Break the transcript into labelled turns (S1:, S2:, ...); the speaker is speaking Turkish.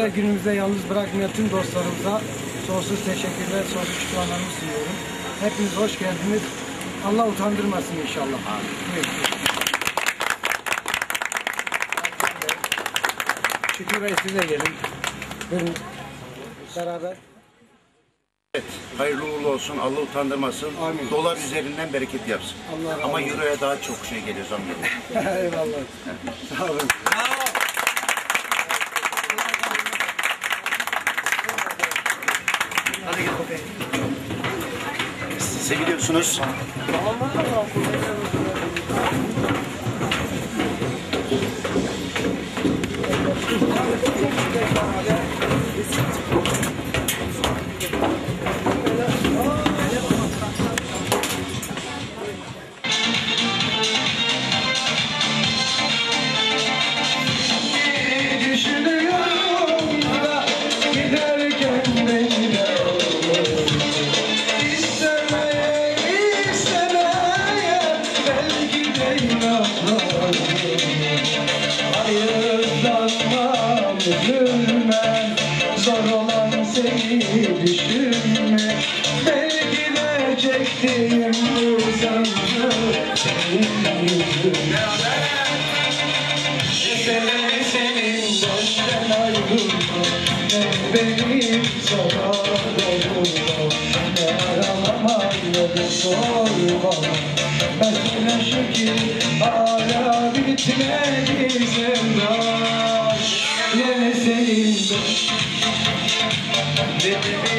S1: günümüzde yalnız bırakmayan tüm dostlarımıza sonsuz teşekkürler, sonsuz şükranlarımı sunuyorum. Hepiniz hoş geldiniz. Allah utandırmasın inşallah. Amin. Şükrü Bey siz de gelin. Buyurun. Beraber.
S2: Evet, hayırlı uğurlu olsun, Allah utandırmasın.
S1: Amin.
S2: Dolar üzerinden bereket yapsın.
S1: Allah razı
S2: Ama
S1: olsun.
S2: euroya daha çok şey geliyor, zam geliyor.
S1: Eyvallah. Sağ olun.
S2: Hadi gel bakayım. Seviliyorsunuz.
S3: Üzülme, zor olan seni düşünme. Belki de çektiğim bu sancı senin yüzüne. Mesele senin benden ayrılma, ne benim sana dokunma. Ne aramaman ne de sorma. Mesele şu ki hala bitmedi sevda. Yine senin